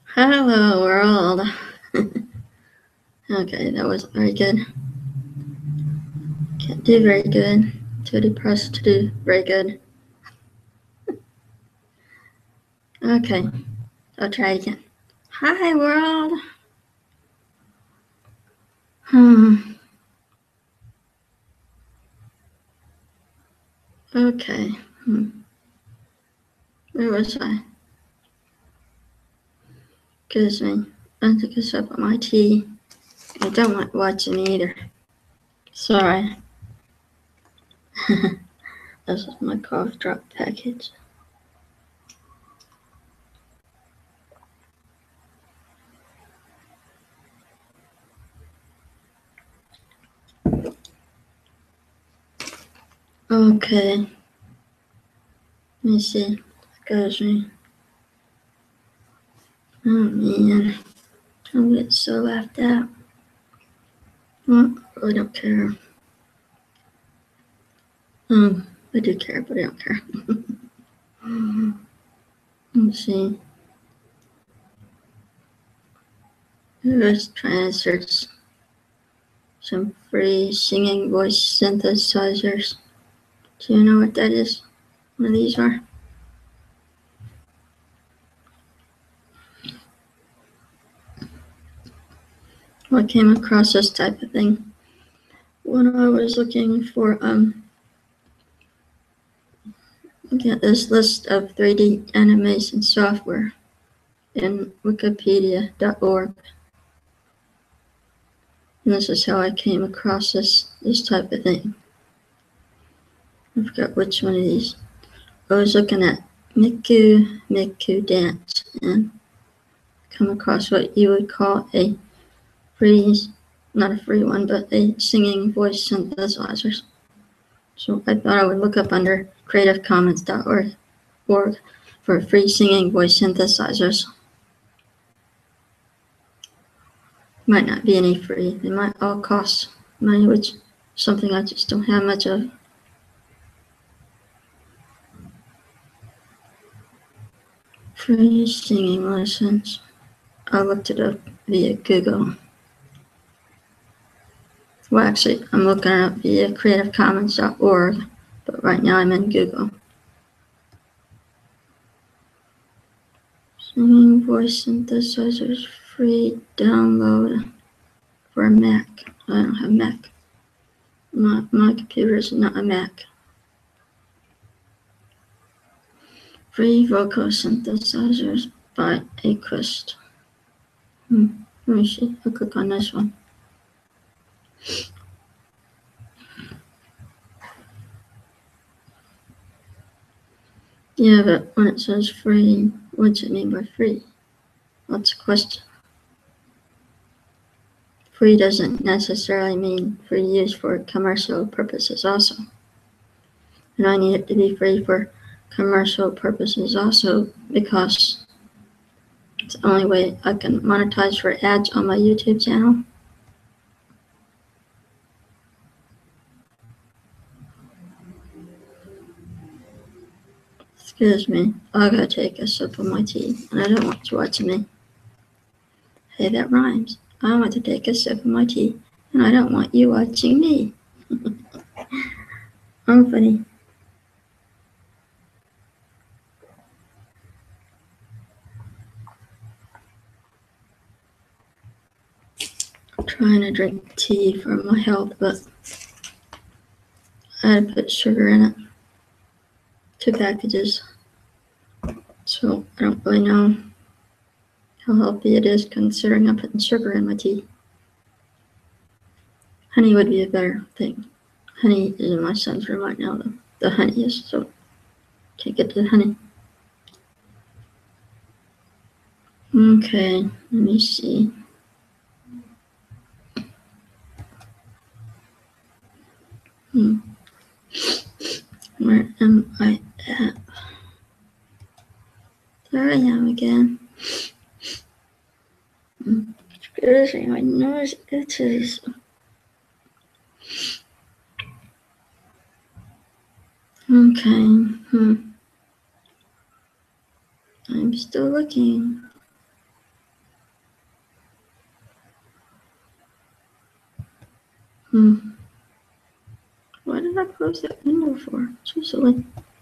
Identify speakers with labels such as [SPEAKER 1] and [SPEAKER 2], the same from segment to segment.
[SPEAKER 1] Hello world. Okay, that wasn't very good. Can't do very good. Too depressed to do very good. Okay, I'll try it again. Hi world. Okay. Where was I? Excuse me. I took a sip of my tea. I don't want watching me either. Sorry. This is my cough drop package. Okay. Let me see. Excuse me. Oh man. I'm getting so laughed at. Well, I really don't care. I do care, but I don't care. Let's see. I was trying to search some free singing voice synthesizers. Do you know what that is? What these are? Well, I came across this type of thing when I was looking for get this list of 3D animation software in wikipedia.org. And this is how I came across this type of thing. I forgot which one of these. I was looking at Miku Dance and come across what you would call a free, not a free one, but a singing voice synthesizers. So I thought I would look up under creativecommons.org for free singing voice synthesizers. Might not be any free. They might all cost money, which is something I just don't have much of. Free singing lessons. I looked it up via Google. Well, actually, I'm looking it up via creativecommons.org, but right now I'm in Google. Singing voice synthesizers free download for Mac. I don't have Mac. My computer is not a Mac. Free vocal synthesizers by Aquist. Let me see. I'll click on this one. Yeah, but when it says free, what's it mean by free? That's a question. Free doesn't necessarily mean free use for commercial purposes also. And I need it to be free for commercial purposes also because it's the only way I can monetize for ads on my YouTube channel. Excuse me, I gotta take a sip of my tea, and I don't want you watching me. Hey, that rhymes. I want to take a sip of my tea, and I don't want you watching me. I'm funny. I'm trying to drink tea for my health, but I had to put sugar in it. 2 packages. So I don't really know how healthy it is considering I'm putting sugar in my tea. Honey would be a better thing. Honey is in my son's room right now, though. The honey is, so can't get to the honey. Okay, let me see. Where am I at? There I am again. Excuse me, my nose itches. Okay. I'm still looking. Why did I close that window for? So silly.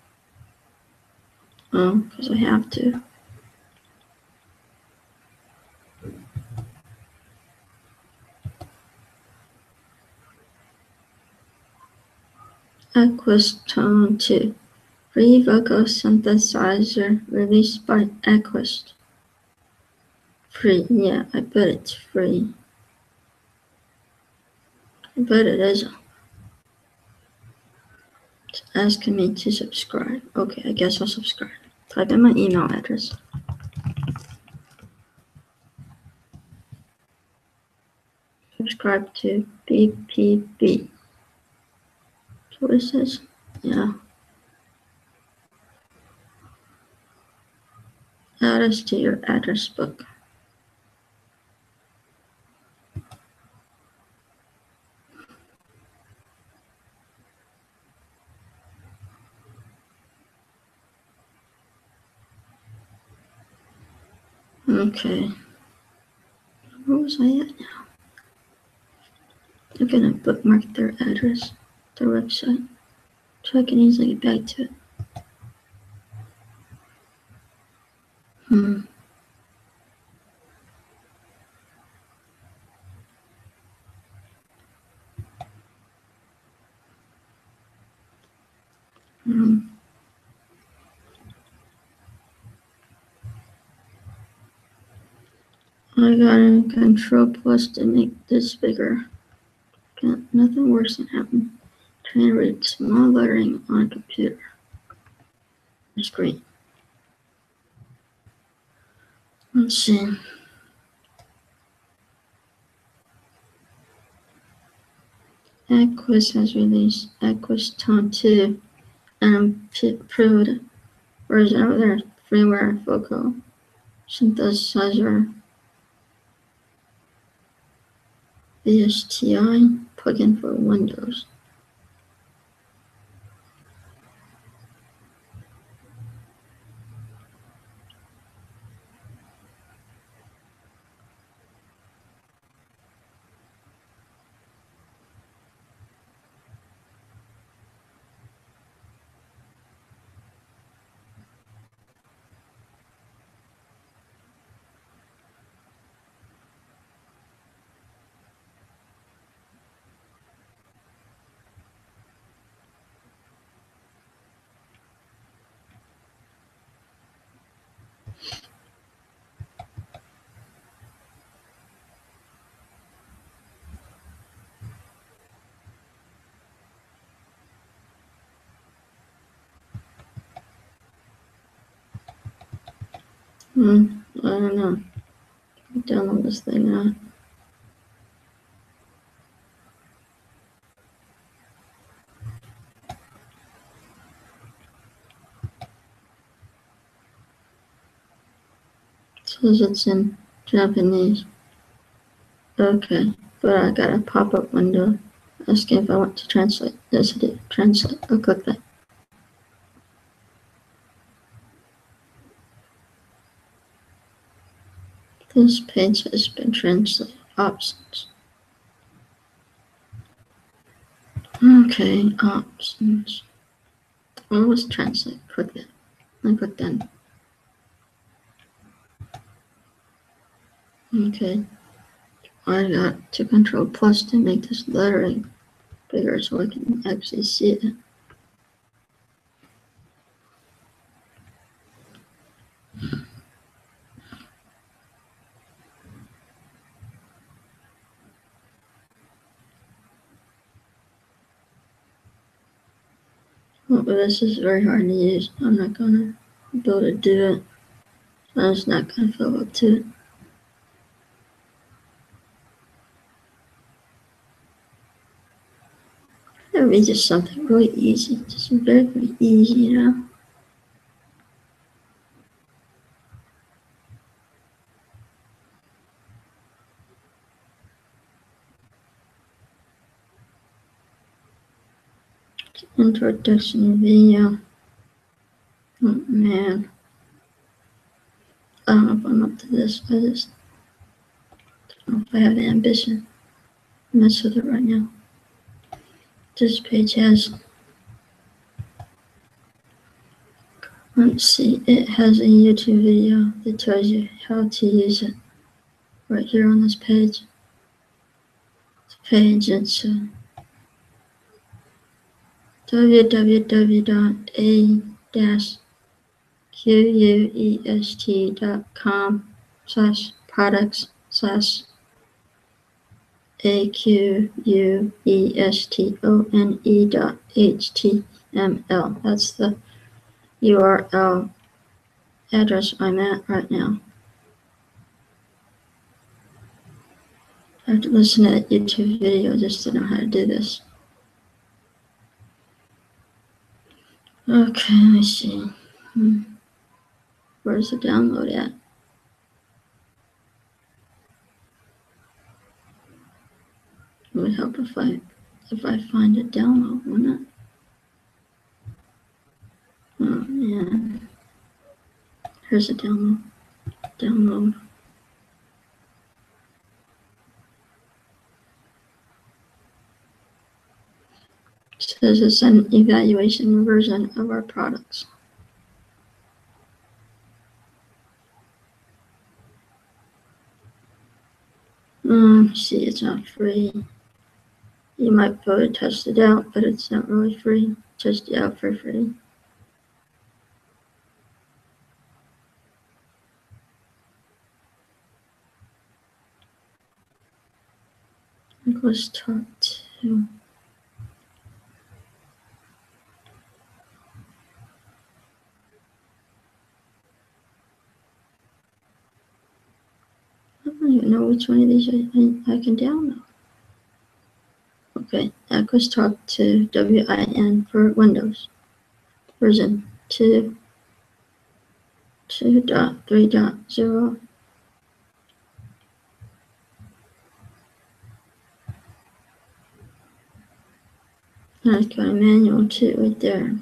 [SPEAKER 1] Oh, because I have to. Equistone 2. Free vocal synthesizer released by Equist. Free, yeah, I bet it's free. I bet it isn't. It's asking me to subscribe. Okay, I guess I'll subscribe. Type in my email address. Subscribe to BPB. So what it says? Yeah. Add us to your address book. Okay. Where was I at now? I'm gonna bookmark their address, their website, so I can easily get back to it. I got a Control Plus to make this bigger. Nothing worse than having trying to read small lettering on a computer screen. Let's see. Equist has released Equistone 2 and improved version of their freeware vocal synthesizer VSTI plugin for Windows. I don't know. Download this thing now. It says it's in Japanese. Okay, but I got a pop-up window asking if I want to translate. Yes, I did. Translate. I'll click that. This page has been translated. Options. Okay, options. What was translate? Click that. I click done. Okay. I got to Control Plus to make this lettering bigger so I can actually see it. Well, but this is very hard to use. I'm not gonna be able to do it. I'm just not gonna feel up to it. That would be just something really easy. Just very, very easy, you know? Introduction video. Oh man. I don't know if I'm up to this. I just don't know if I have the ambition to mess with it right now. This page has, let's see, it has a YouTube video that tells you how to use it right here on this page. It's www.a-questone.html. That's the URL address I'm at right now. I have to listen to that YouTube video just to know how to do this. Okay, let me see. Where's the download at? It would help if I find a download, wouldn't it? Oh man. Here's a download. It says it's an evaluation version of our products. See, it's not free. You might be able to test it out, but it's not really free. Test it out for free. Let's talk to. I don't even know which one of these I can download. Okay, EquusTalk 2 WIN for Windows. Version 2.3.0. I've got a manual too right there.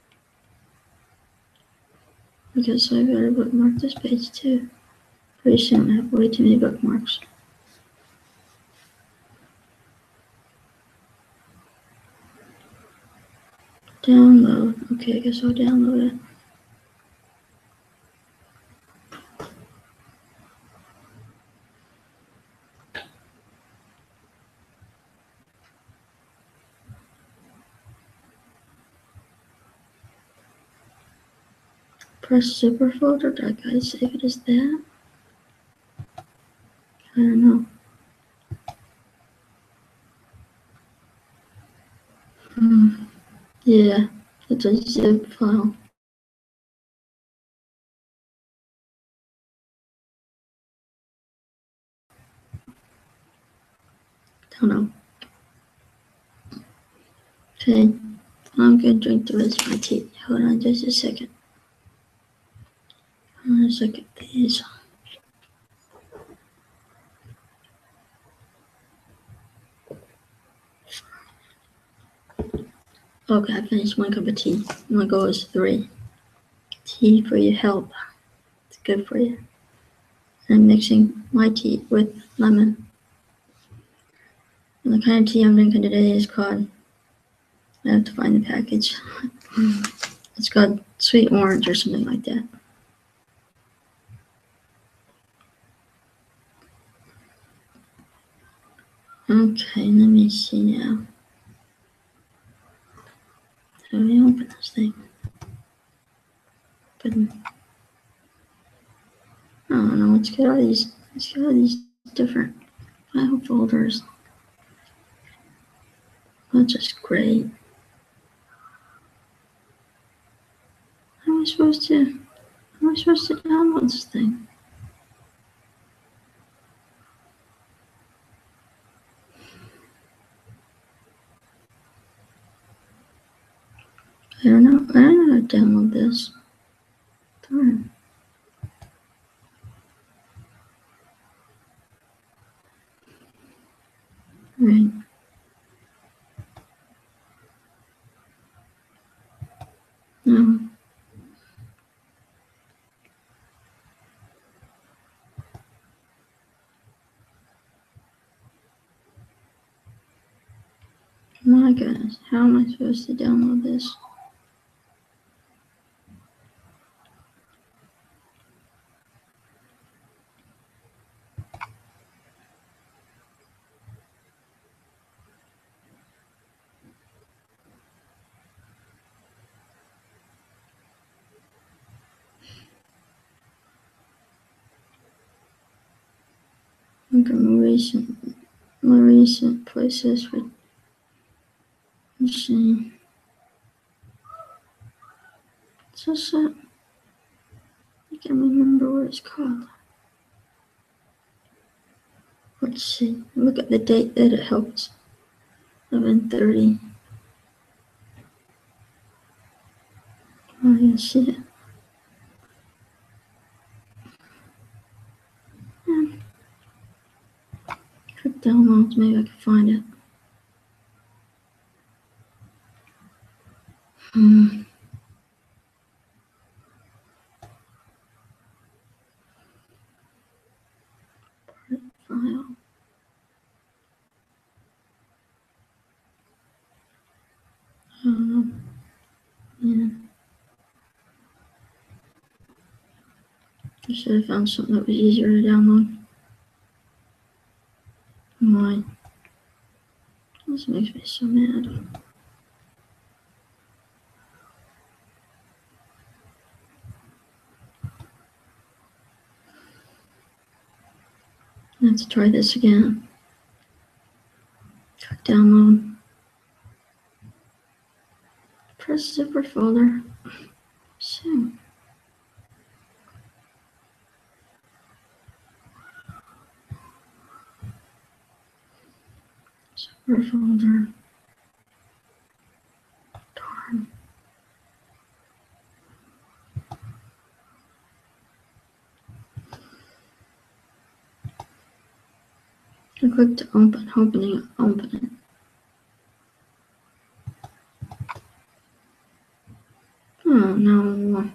[SPEAKER 1] I guess I better bookmark this page too. Pretty soon I have way too many bookmarks. Download. Okay, I guess I'll download it. Press super folder. Do I gotta save it as that? I don't know. Yeah, it's a zip file. Don't know. Okay, I'm gonna drink the rest of my tea. Hold on just a second. Let's look at these. Okay, I finished one cup of tea. My goal is 3. Tea for your health. It's good for you. I'm mixing my tea with lemon. And the kind of tea I'm drinking today is called, I have to find the package. It's called sweet orange or something like that. Okay, let me see now. How do we open this thing? But I don't know. It's got all these different file folders. That's just great. How am I supposed to download this thing? I don't know how to download this. Darn. Right. No. My goodness, how am I supposed to download this? Look at more recent places for machine. So sad. I can't remember what it's called. Let's see. Look at the date that it helps. 11:30. Oh, yeah, see it. Click downloads. Maybe I can find it. File. Yeah. I should have found something that was easier to download. Why? This makes me so mad. Let's try this again. Click download. Press zipper folder. So. Zipper folder. Darn. I click to open, open it. Oh no.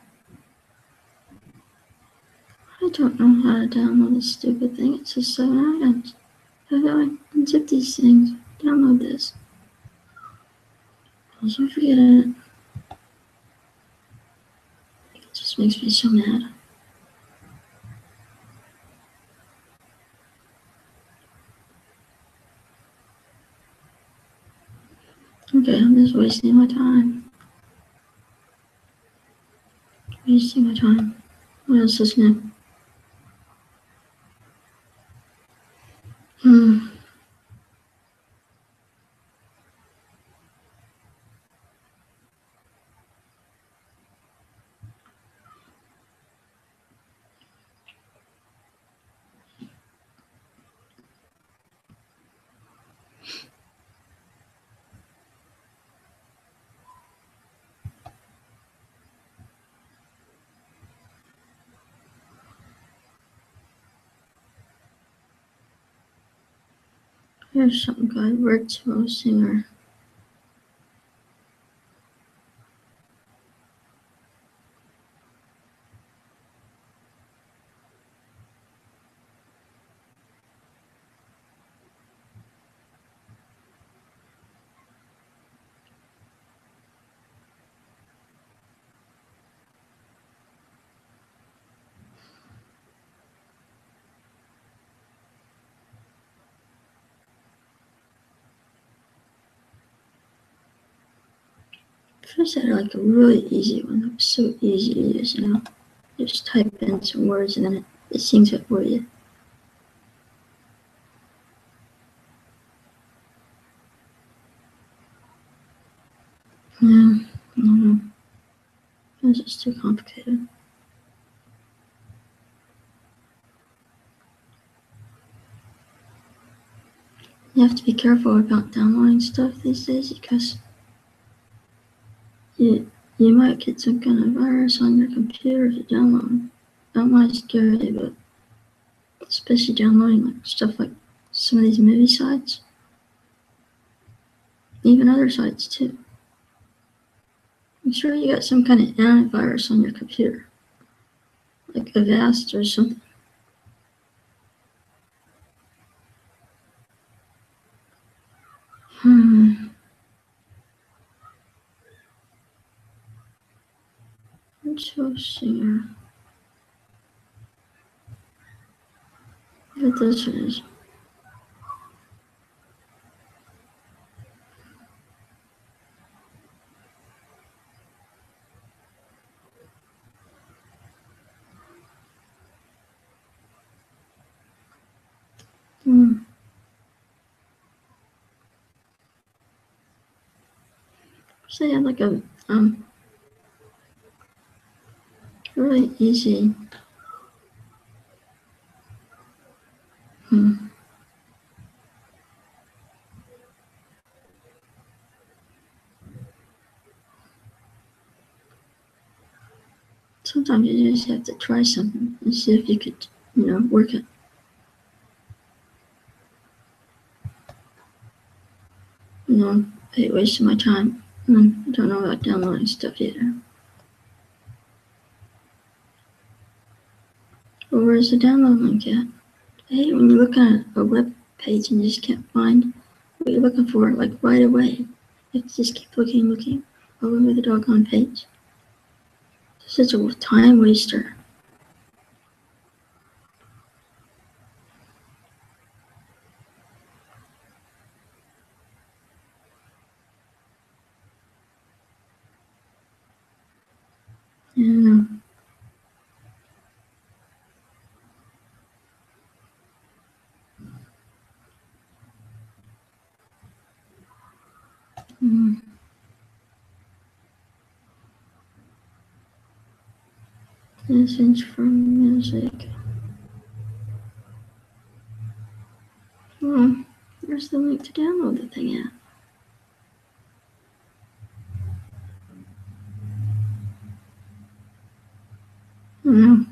[SPEAKER 1] I don't know how to download this stupid thing. It says 7 items. How do I unzip these things? Download this. Also forget it. It just makes me so mad. Okay, I'm just wasting my time. Wasting my time. What else is new? Here's something called virtual singer. First I had like a really easy one. That was so easy to use, you know. Just type in some words and then it sings it for you. Yeah, I don't know. It's just too complicated. You have to be careful about downloading stuff these days because you might get some kind of virus on your computer to download. That might scare you, but especially downloading like stuff like some of these movie sites, even other sites too. I'm sure you got some kind of antivirus on your computer, like Avast or something. Angel Singer. What this is. So they have like a really easy sometimes you just have to try something and see if you could, work it. I hate wasting my time. I don't know about downloading stuff either. Well, where's the download link at? I hate when you look at a web page and you just can't find what you're looking for, like right away. You have to just keep looking all over the doggone page. This is a time waster. Yeah. Message from music. Oh, where's the link to download the thing at? No.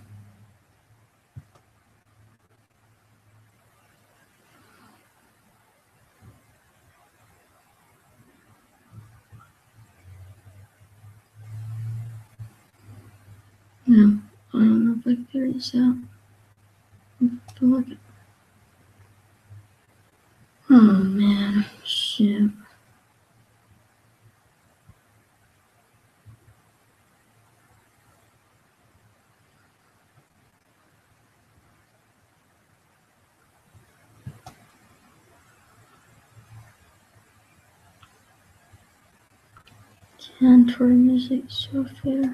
[SPEAKER 1] No. I don't know if I can figure this out. Look. Oh man, shit. Cantor music software.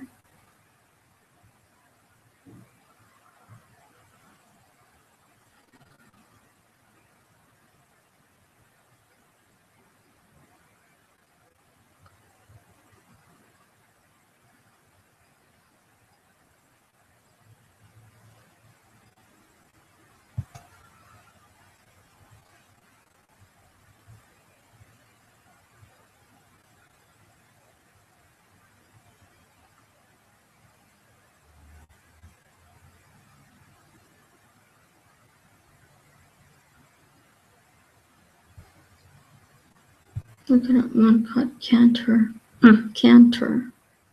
[SPEAKER 1] Looking at one called Cantor. Cantor.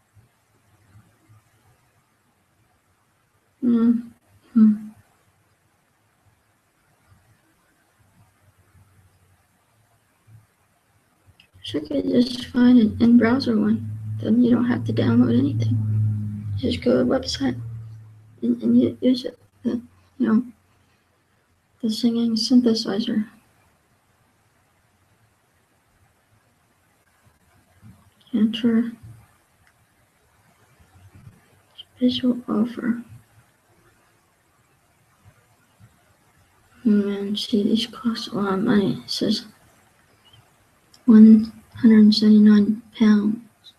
[SPEAKER 1] Wish I could just find an in-browser one. Then you don't have to download anything. You just go to the website and you use it. The singing synthesizer. Enter visual offer. And see, these cost a lot of money. It says £179.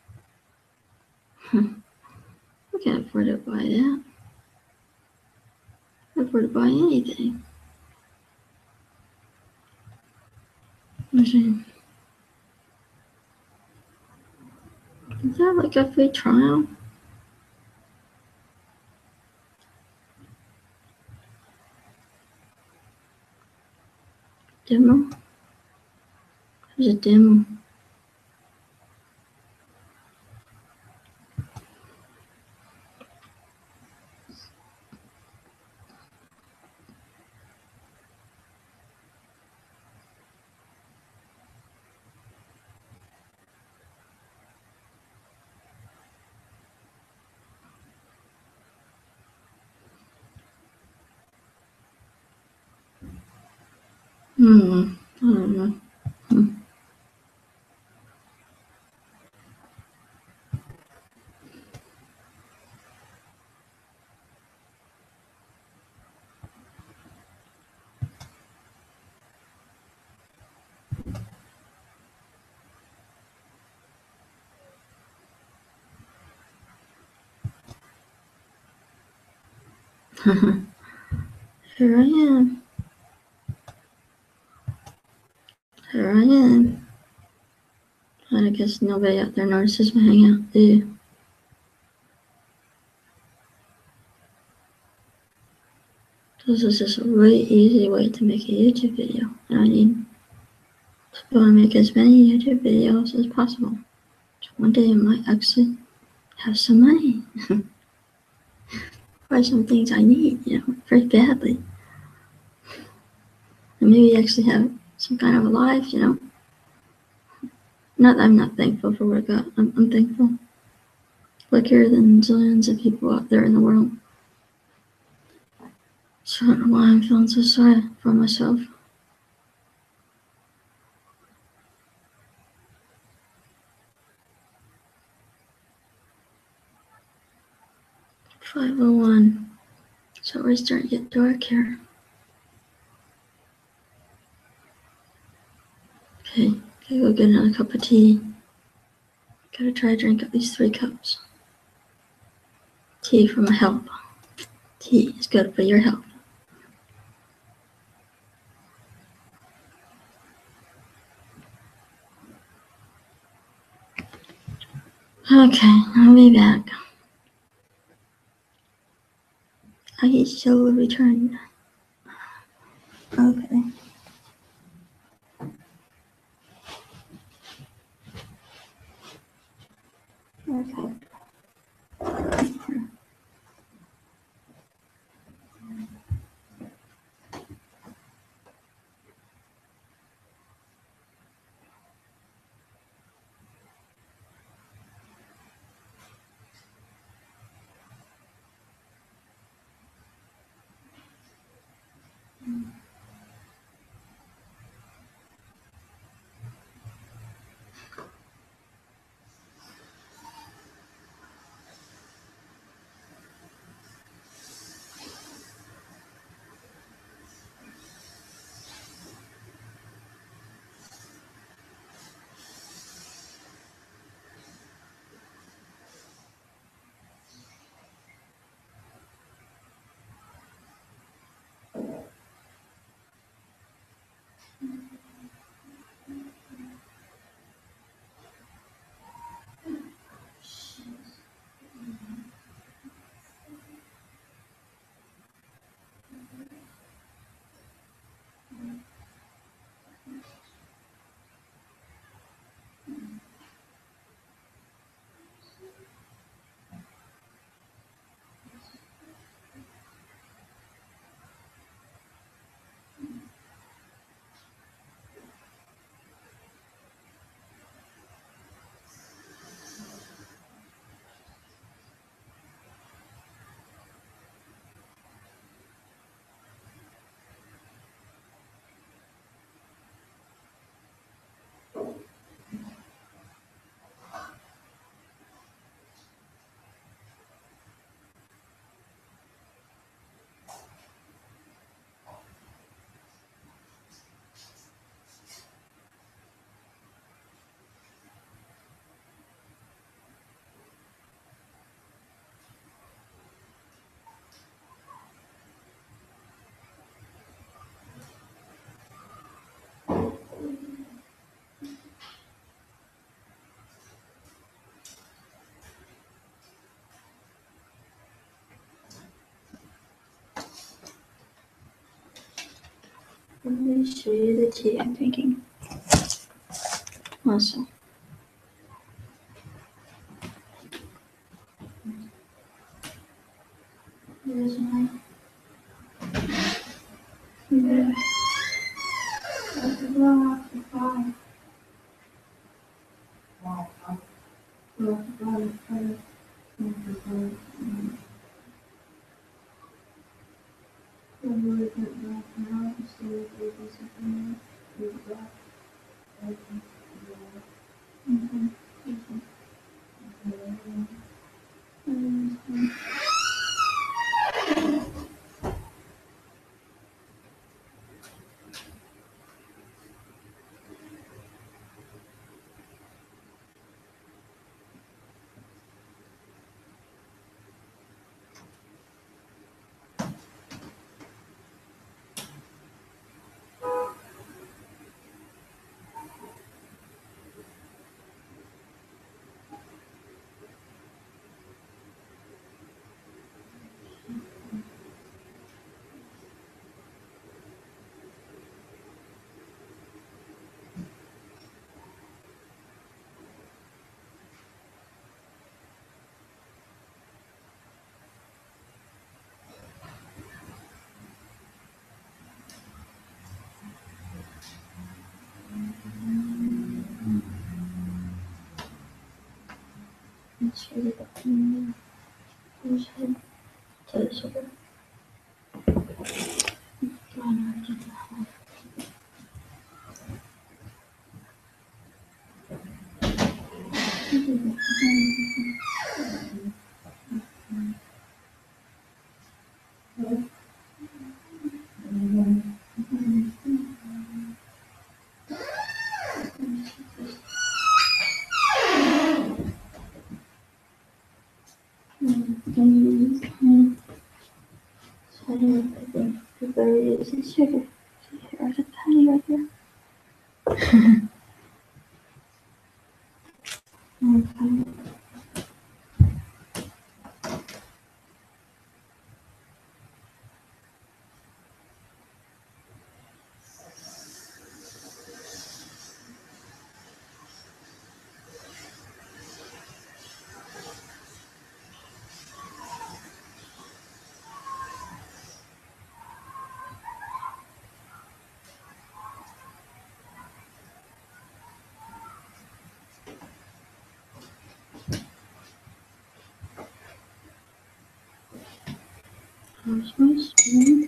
[SPEAKER 1] I can't afford to buy that. I can't afford to buy anything. Let's see. Is that like a free trial? Demo? There's a demo. I don't know. Here I am. Here I am. I guess nobody out there notices my hangout, do you? This is just a really easy way to make a YouTube video. And I need to make as many YouTube videos as possible. So one day I might actually have some money. Buy some things I need, very badly. And maybe actually have some kind of a life, I'm not thankful for what I got. I'm thankful. Luckier than zillions of people out there in the world. So I don't know why I'm feeling so sorry for myself. $5:01. So we're starting to get dark here. Okay, gotta go get another cup of tea. Gotta try to drink at least 3 cups. Tea for my health. Tea is good for your health. Okay, I'll be back. I shall return. Okay. Okay. Let me show you the tea I'm drinking. Also. Here's my It's really good. Who's head to the sugar? The berries and sugar. See, here's a tiny right here. Okay. Here's my spoon.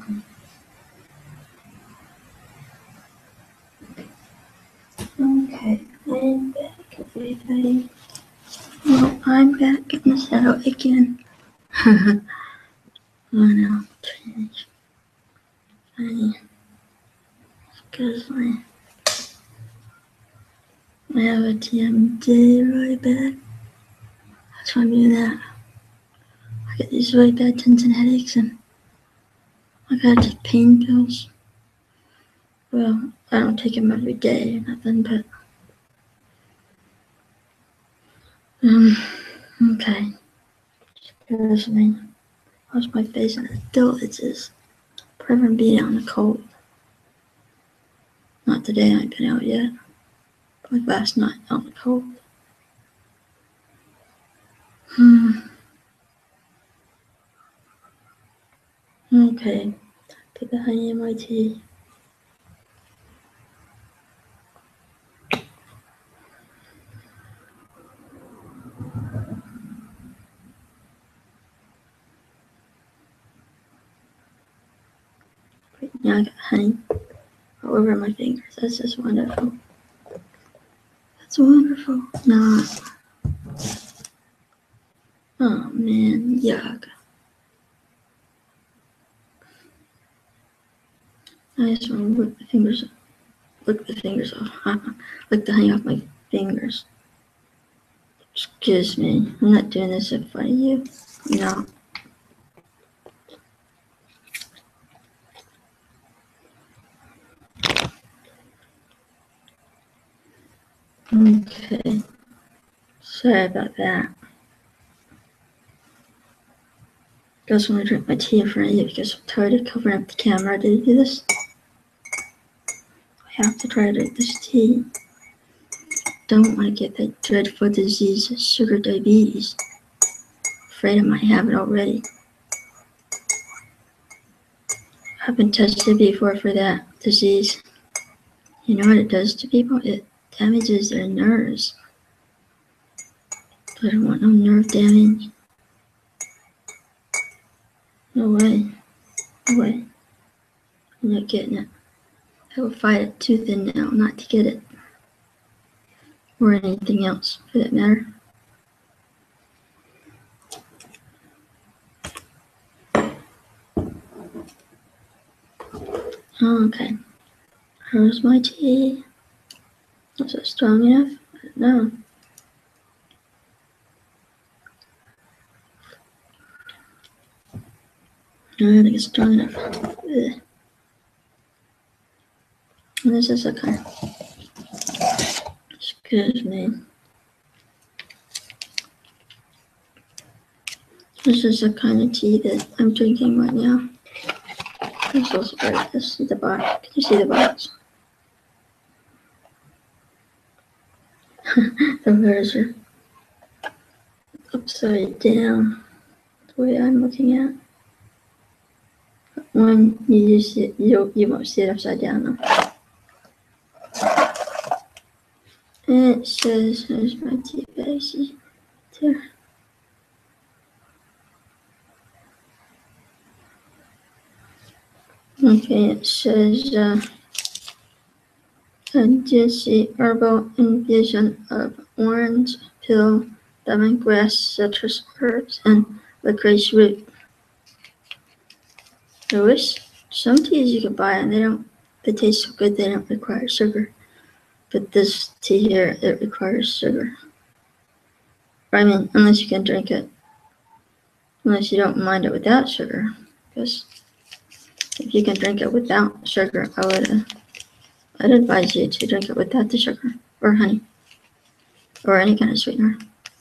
[SPEAKER 1] Okay, I'm back, everybody. Well, I'm back in the saddle again. Oh no, change. Funny. Because I have a TMJ right back. That's why I'm doing that. I get these really bad tension headaches and I gotta take pain pills. Well, I don't take them every day or nothing, but okay. Excuse me. Wash my face and it still itches. Probably beat on the cold. Not today, I ain't been out yet. Like last night on the cold. Okay. Put the honey in my tea. Now I got honey all over my fingers. That's just wonderful. That's wonderful. Nah. Oh man, yuck. I just want to lick the fingers off. Lick the honey off my fingers. Excuse me. I'm not doing this in front of you. No. Okay. Sorry about that. Just want to drink my tea in front of you because I'm tired of covering up the camera to do this. I have to try to drink this tea. Don't want to get that dreadful disease, sugar diabetes. Afraid I might have it already. I've been tested before for that disease. You know what it does to people? It damages their nerves. I don't want no nerve damage. No way. No way. I'm not getting it. I will fight it tooth and nail not to get it. Or anything else, for that matter. Okay. How's my tea? Was it strong enough? I don't know. I don't think it's strong enough. Ugh. And this is a kind of, excuse me. This is the kind of tea that I'm drinking right now. I'm so sorry. This is the box. Can you see the box? The letters are upside down. The way I'm looking at. When you see it, you won't see it upside down though. And it says, here's my tea bag. See there. Okay, it says, Jesse herbal infusion of orange peel, lemongrass, citrus herbs, and licorice root. I wish some teas you could buy and they taste so good they don't require sugar. But this tea here, it requires sugar. I mean, unless you can drink it, unless you don't mind it without sugar. Because if you can drink it without sugar, I'd advise you to drink it without the sugar or honey or any kind of sweetener.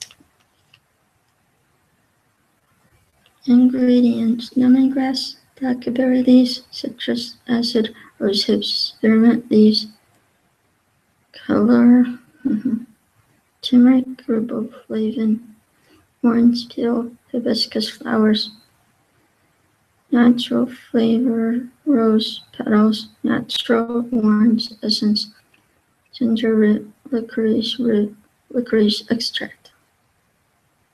[SPEAKER 1] Ingredients: lemongrass, blackberry leaves, citrus acid, rosehip, spearmint leaves, color, turmeric, riboflavin, orange peel, hibiscus flowers, natural flavor, rose petals, natural orange essence, ginger root, licorice extract.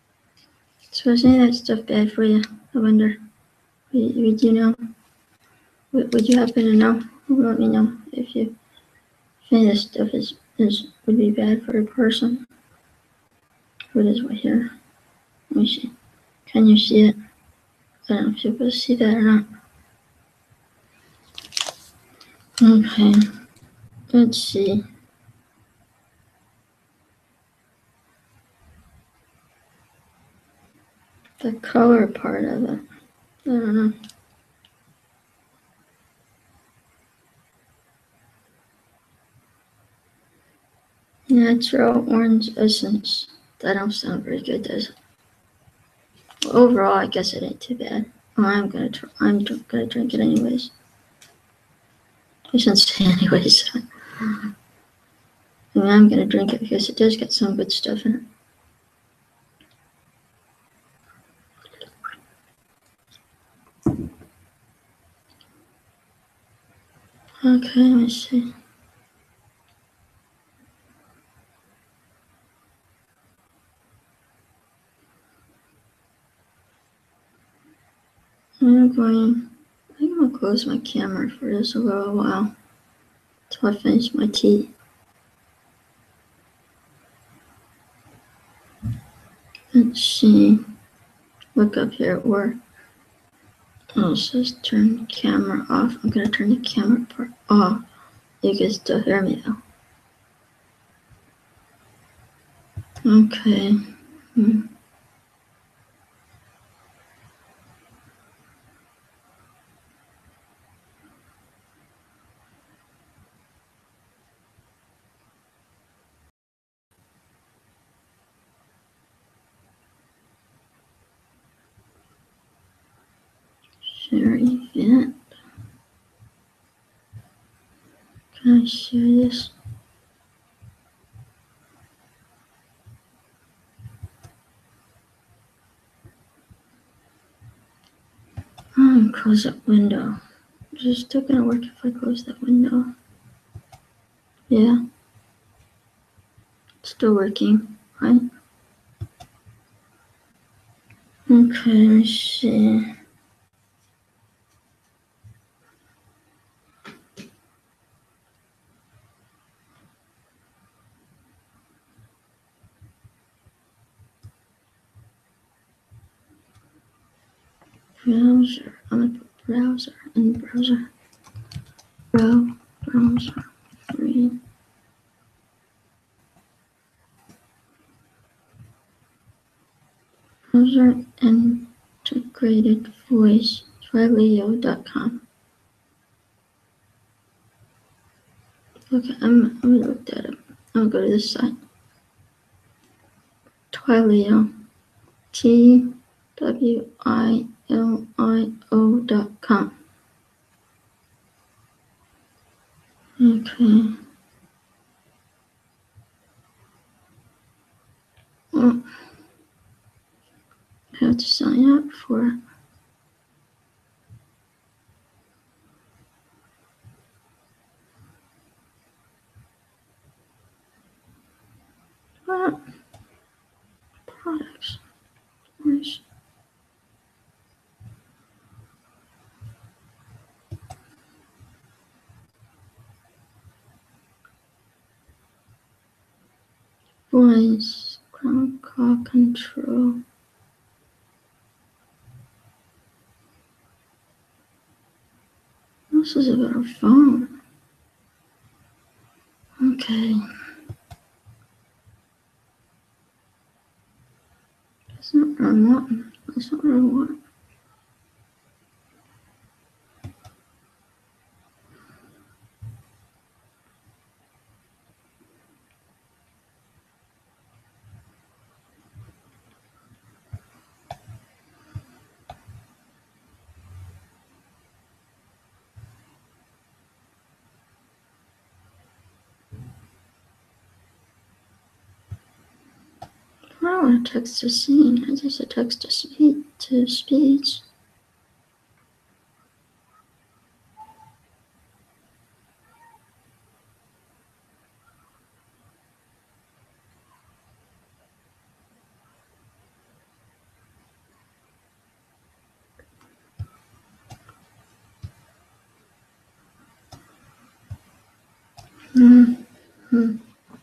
[SPEAKER 1] So is any of that stuff bad for you? I wonder. Would you know? Would you happen to know? Let me know if you think this stuff would be bad for a person. What is right here? Let me see. Can you see it? I don't know if you're able to see that or not. Okay. Let's see. The color part of it. I don't know. Natural orange essence. That don't sound very good, does it? Well, overall, I guess it ain't too bad. Well, I'm gonna drink it anyways. I shouldn't say anyways. I mean, I'm gonna drink it because it does get some good stuff in it. Okay, let me see. I'm gonna close my camera for just a little while until I finish my tea. Let's see. Look up here where it says turn camera off. I'm gonna turn the camera part off. You can still hear me though. Okay. Share event. Can I share this? Close that window. Is it still gonna work if I close that window? Yeah. It's still working, right? Okay, let's see. Browser. I'm gonna put browser in browser. Browser 3. Browser integrated voice. Twilio.com. Okay, I'm gonna look that up. I'm gonna go to this site. Twilio. TWILIO.com. Okay. Well, I have to sign up for it. What? Products. Nice. Voice. Call control. This is about a phone. Okay. That's not what I want. That's not what I want. I don't want to text to scene. I just a text to speech. Mm-hmm.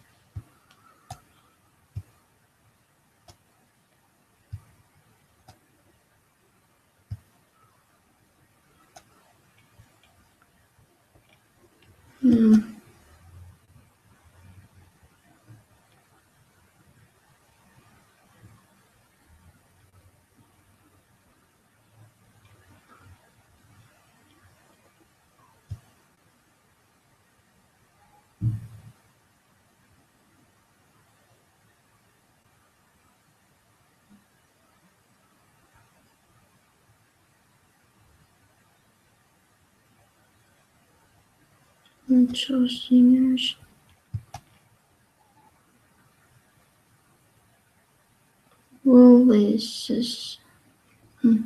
[SPEAKER 1] Mm. Intro singers. Releases. Mm.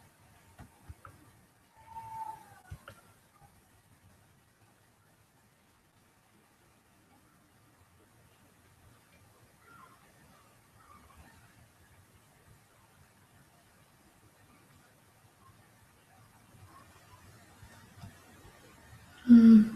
[SPEAKER 1] Mm.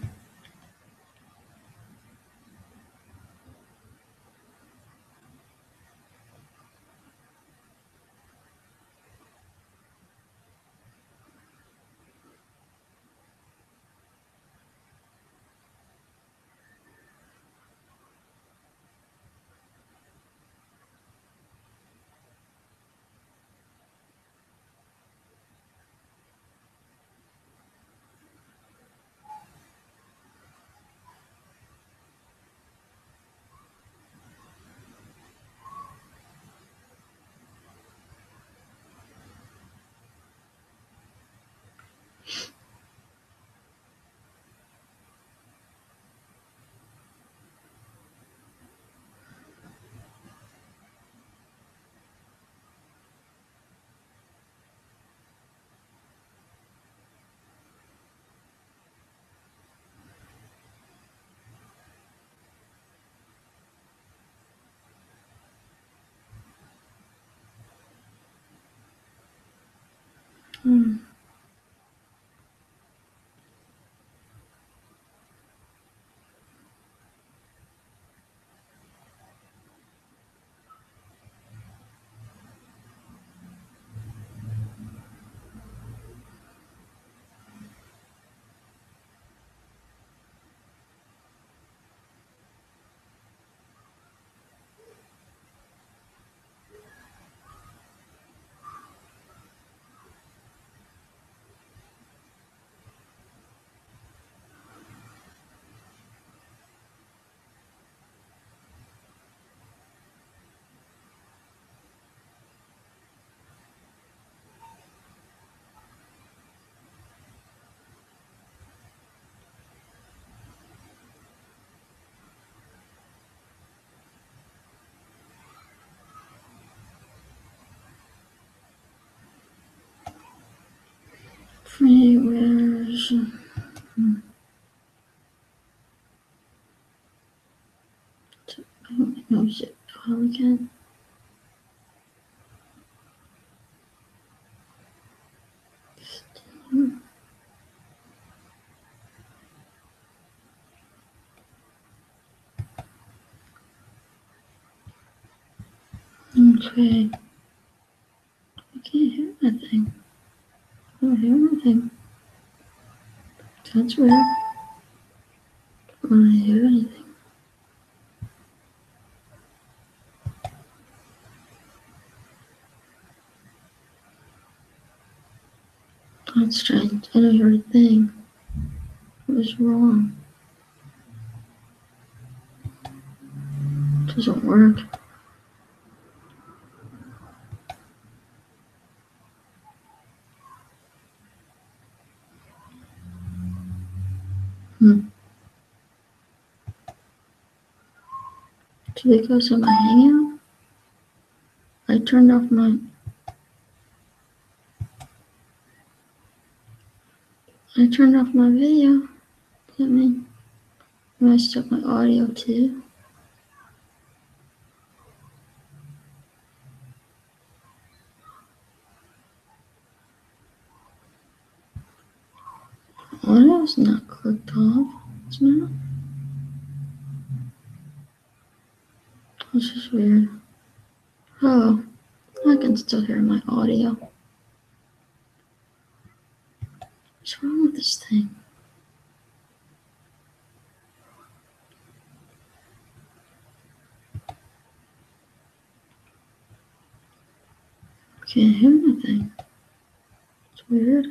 [SPEAKER 1] Mm. Free version. No shit. All again. Okay. I can't hear anything. I don't hear anything. That's weird. I don't hear anything. That's strange. I don't hear a thing. What is wrong? It doesn't work. Hmm. Did it go to my hangout? I turned off my video. Does that mean I messed up my audio too? Audio's not clicked off. It's not. This is weird. Oh, I can still hear my audio. What's wrong with this thing? Can't hear anything. It's weird.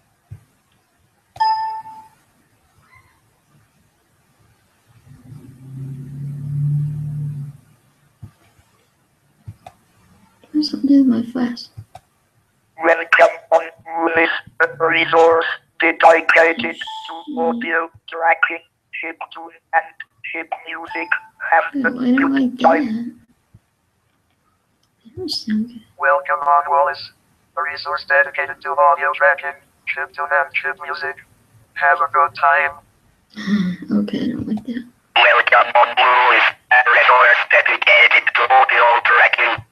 [SPEAKER 1] What's up with my flash?
[SPEAKER 2] Welcome on this resource dedicated to audio tracking, chiptune, and chip music. Have
[SPEAKER 1] Yeah,
[SPEAKER 2] a
[SPEAKER 1] I don't like
[SPEAKER 2] good time.
[SPEAKER 1] that. That don't sound good.
[SPEAKER 2] Welcome on Wallace, a resource dedicated to audio tracking, chiptune, and chip music. Have a good time.
[SPEAKER 1] Okay, I don't like that.
[SPEAKER 2] Welcome on Wallace, a resource dedicated to audio tracking.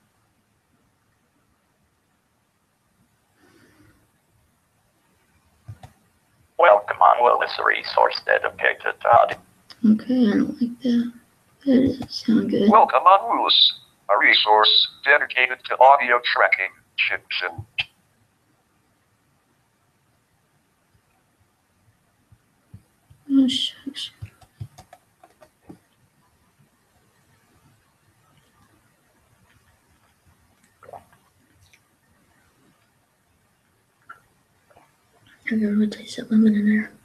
[SPEAKER 2] Welcome on Willis, a resource dedicated to audio.
[SPEAKER 1] Okay, I don't like that. That doesn't sound good.
[SPEAKER 2] Welcome on Willis, a resource dedicated to audio tracking, chips, and
[SPEAKER 1] Oh, shucks. I gotta rotate that lemon in there.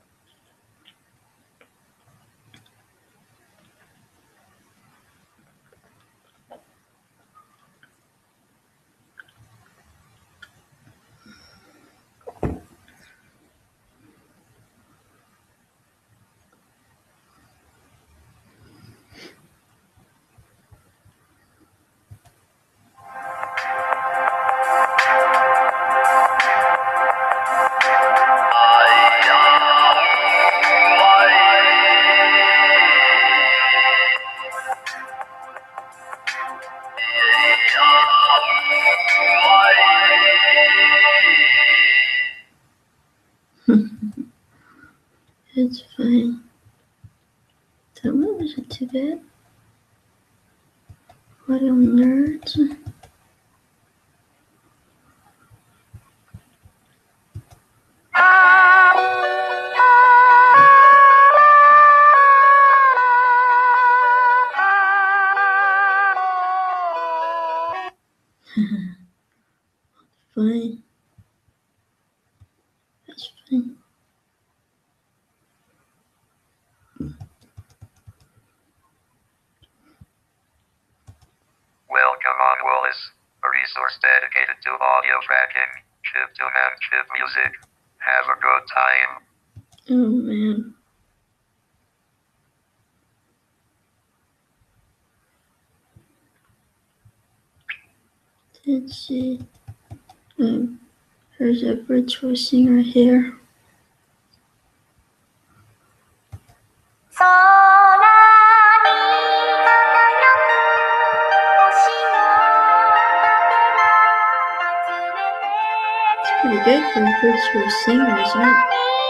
[SPEAKER 1] It's fine. That one wasn't too bad. Audio nerds. Fine. That's fine.
[SPEAKER 2] welcome on Willis, a resource dedicated to audio tracking, chiptune, and chip music. Have a good time.
[SPEAKER 1] Oh man. Let's see. There's a virtual singer here. It's pretty good for a virtual singer, isn't it?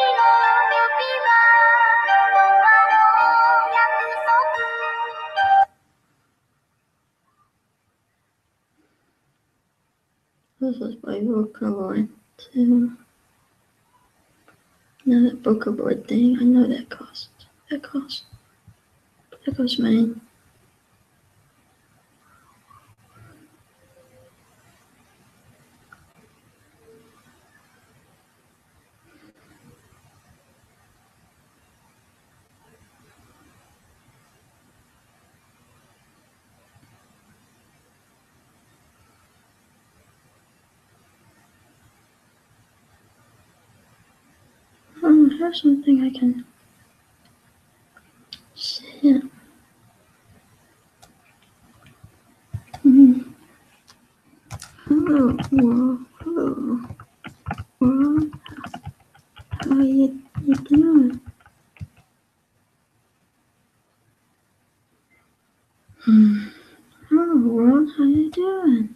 [SPEAKER 1] This was by Vocaloid too. Now that Vocaloid thing, I know that costs. That costs money. Oh, here's something I can see. Hello, world. Hello, world. How you doing? Hello, world. How you doing?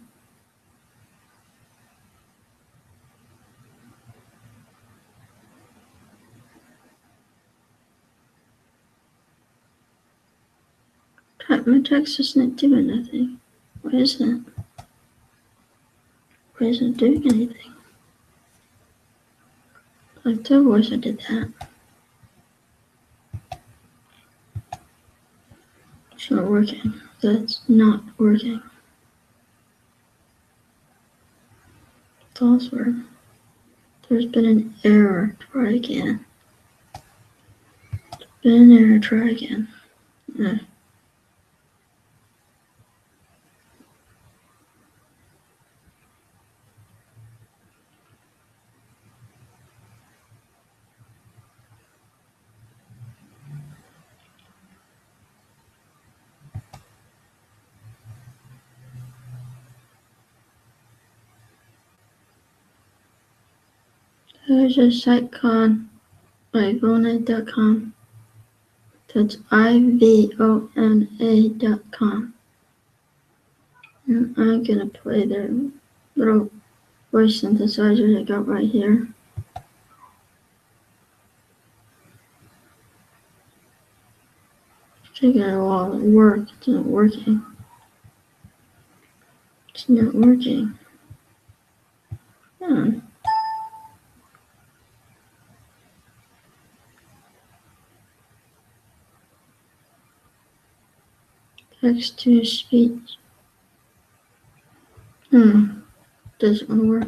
[SPEAKER 1] My text isn't doing nothing. Why is that? Why isn't it doing anything? Like the voice I did that. It's not working. That's not working. Password. There's been an error. Try again. Been an error. Try again. No. There's a site called Ivona.com. That's IVONA.com. And I'm gonna play their little voice synthesizer I got right here. It's taking a while to work. It's not working. It's not working. Hmm. Text to speech. Doesn't want to work.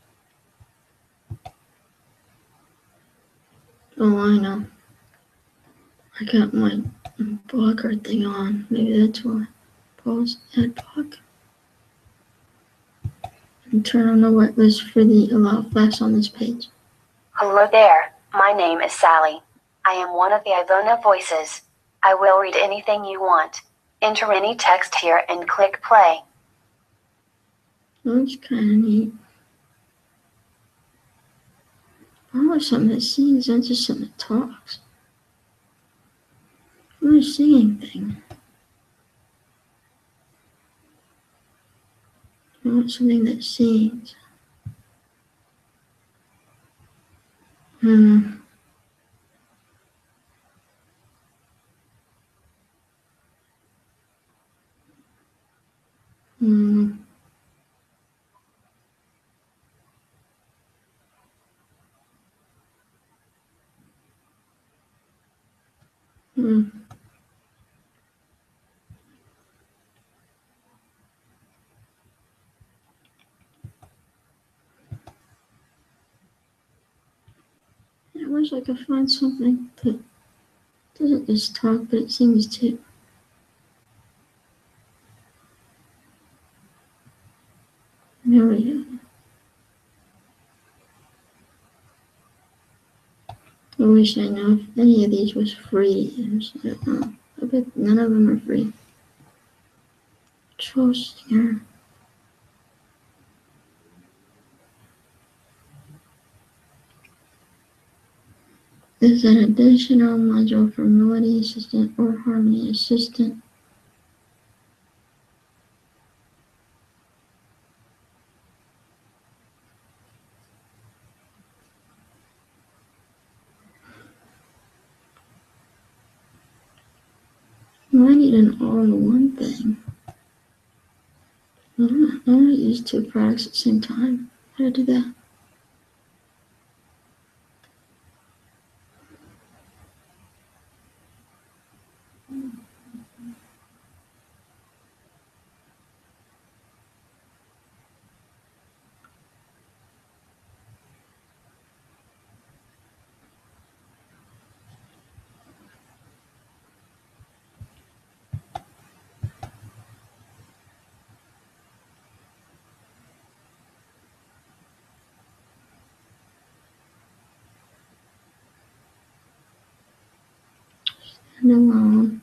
[SPEAKER 1] Oh, I know. I got my blocker thing on. Maybe that's why. Pause, add block. And turn on the whitelist for the allow flash on this page.
[SPEAKER 3] Hello there, my name is Sally. I am one of the Ivona voices. I will read anything you want. Enter any text here and click play.
[SPEAKER 1] That's kind of neat. I want something that sings, not just something that talks. I want a singing thing. I want something that sings. Hmm. Hmm. Hmm. I wish I could find something that doesn't just talk, but it sings too. There we go. I wish I know if any of these was free to use. I don't know. I bet none of them are free. Trust here. Is an additional module for Melody Assistant or Harmony Assistant. Well, I need an all-in-one thing. I don't want to use two products at the same time. How to do that? And alone.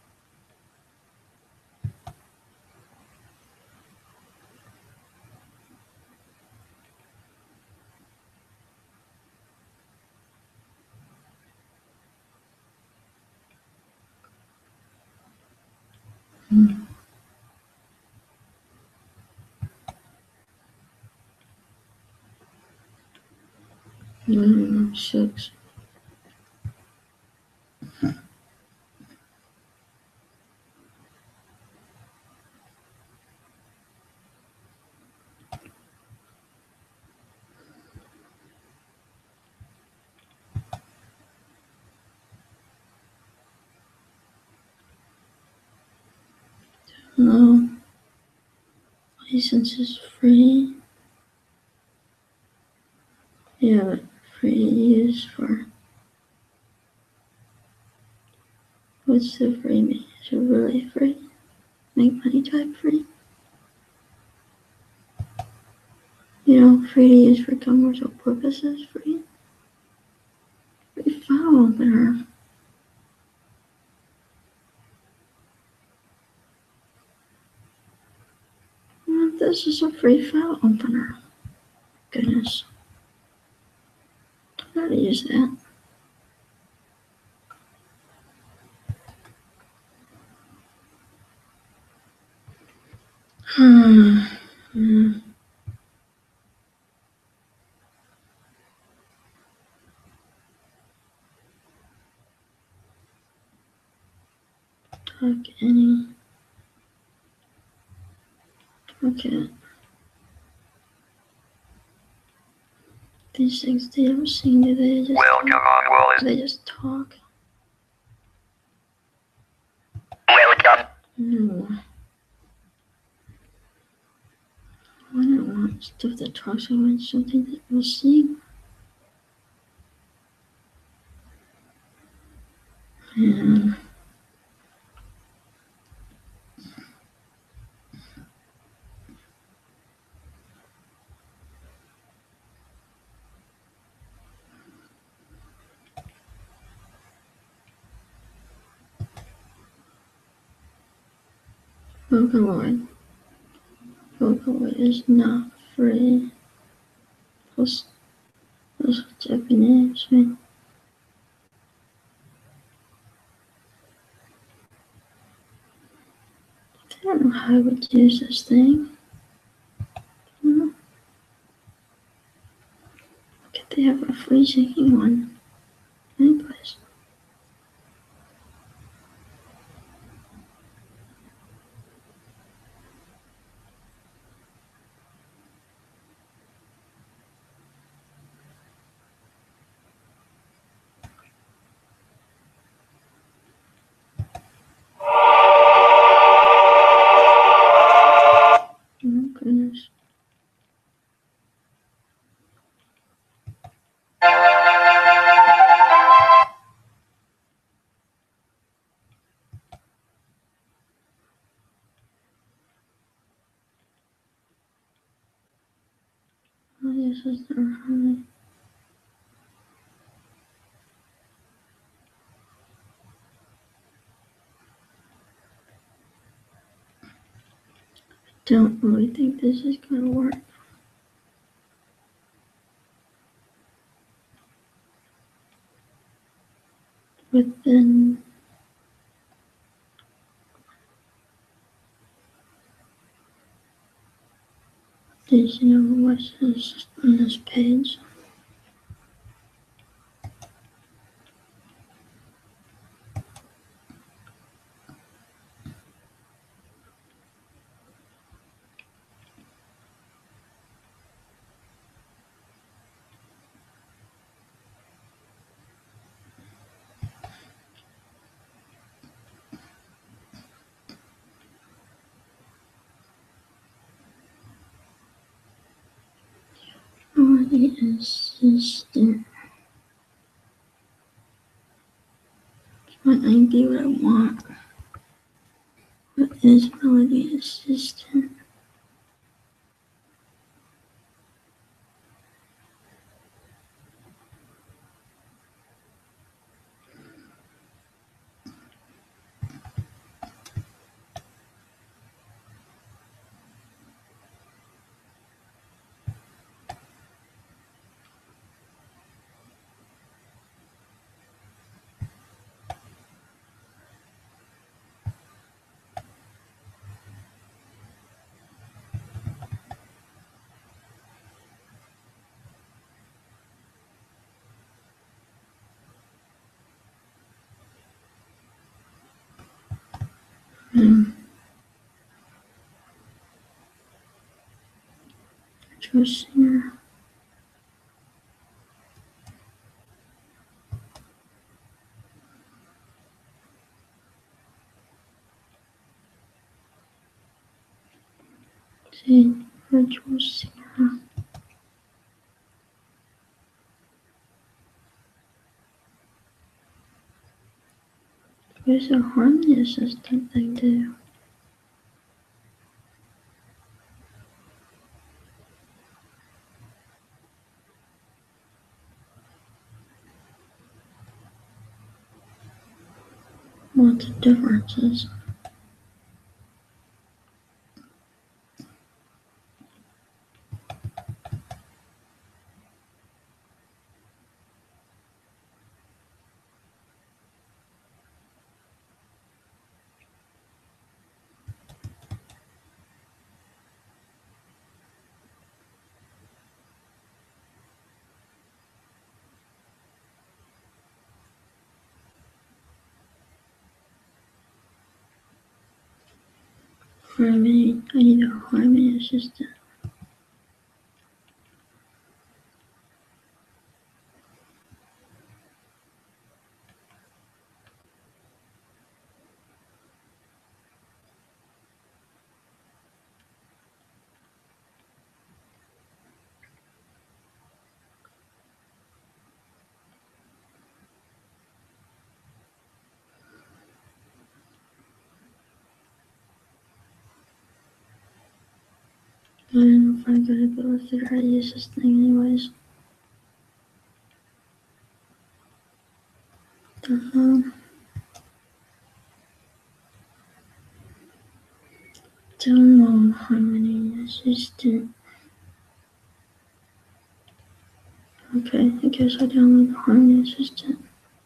[SPEAKER 1] Shucks. No. License is free. Yeah, but free to use for. What's the free mean? Is it really free? Make money type free? Free to use for commercial purposes, free file opener. This is a free file opener. Goodness. How to use that? Talk any. Okay. These things they don't sing, do they? Just
[SPEAKER 2] Welcome on Wallace.
[SPEAKER 1] they just talk.
[SPEAKER 2] Welcome.
[SPEAKER 1] No. I don't want stuff that talks. I want something that will sing. Yeah. Vocaloid. Vocaloid is not free. Plus Japanese, right? I don't know how I would use this thing. Could they have a free singing one? Anyplace. Oh goodness. Oh, this is the right. Don't really think this is gonna work. But then did you know what's this on this page? Melody assistant. Might not be what I want. What is melody assistant? Intro singer. See, virtual singer. Where's the Harmony Assistant thing do? What's the differences? Harmony. I need a Harmony Assistant. I don't know if I'm gonna be able to figure out how to use this thing anyways. Download Harmony Assistant. Okay, I guess I download the Harmony Assistant.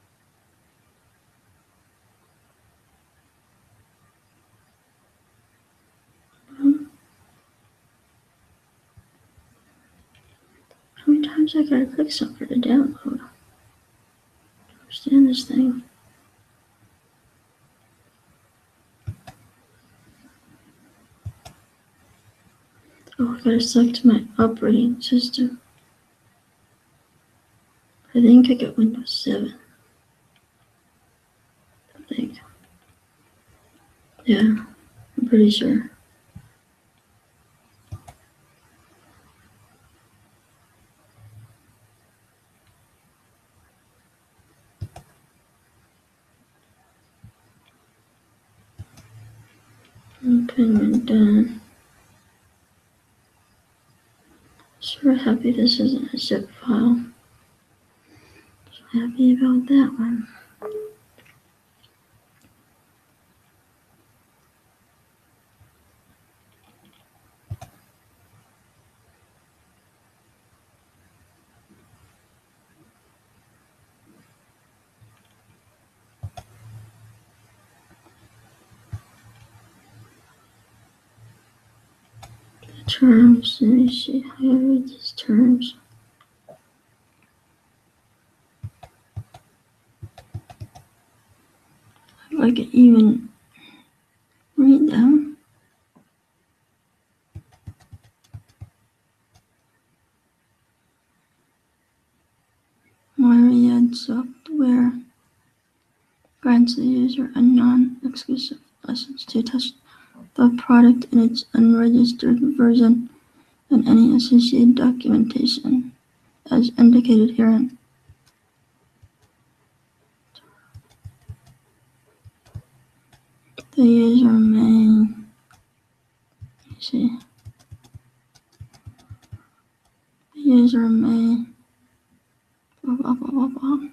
[SPEAKER 1] How many times I gotta click something to download? I don't understand this thing. Oh, I gotta select my operating system. I think I got Windows 7. I think. Yeah, I'm pretty sure. Okay, I'm done. Sure happy this isn't a zip file. So happy about that one. Terms, let me see how I read these terms. If I can even read them. Myriad software grants the user a non-exclusive license to test the product in its unregistered version and any associated documentation as indicated herein. The user may, the user may, blah, blah, blah, blah, blah.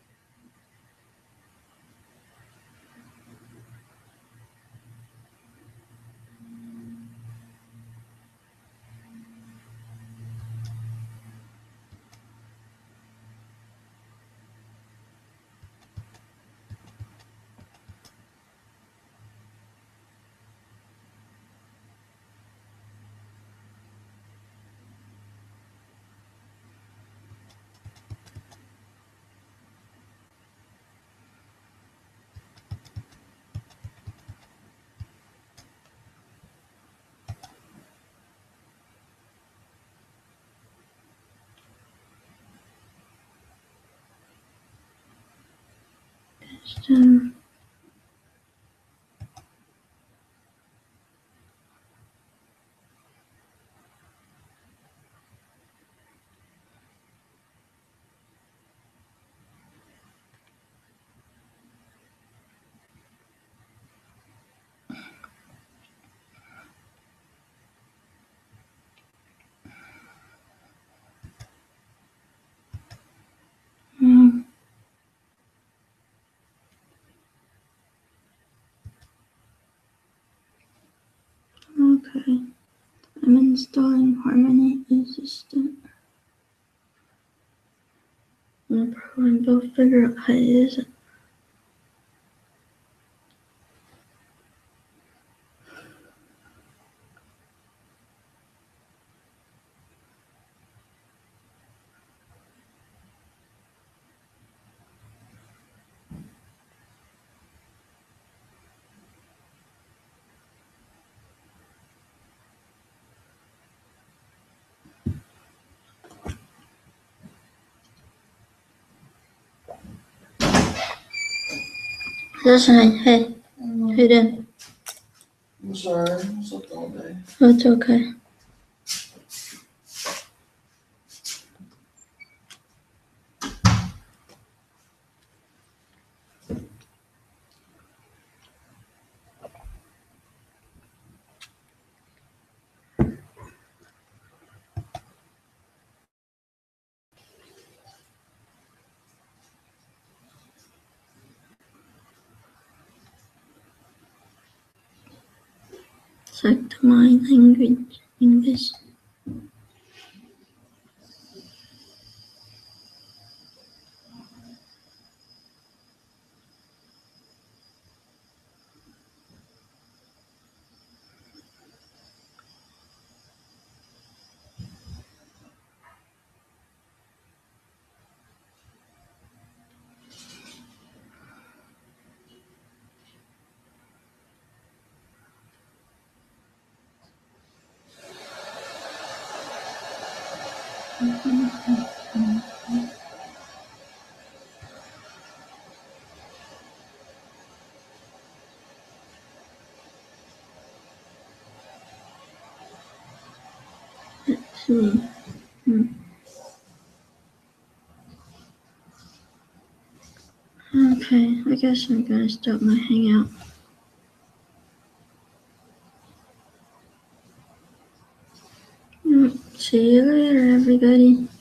[SPEAKER 1] So, I'm installing Harmony Assistant. I'm gonna probably go figure out how to use it. Listen, hey, how you doing?
[SPEAKER 4] I'm sorry, I slept all day.
[SPEAKER 1] Oh, it's okay. Select my language, English. Let's see. Okay, I guess I'm gonna start my hangout. See you later, everybody.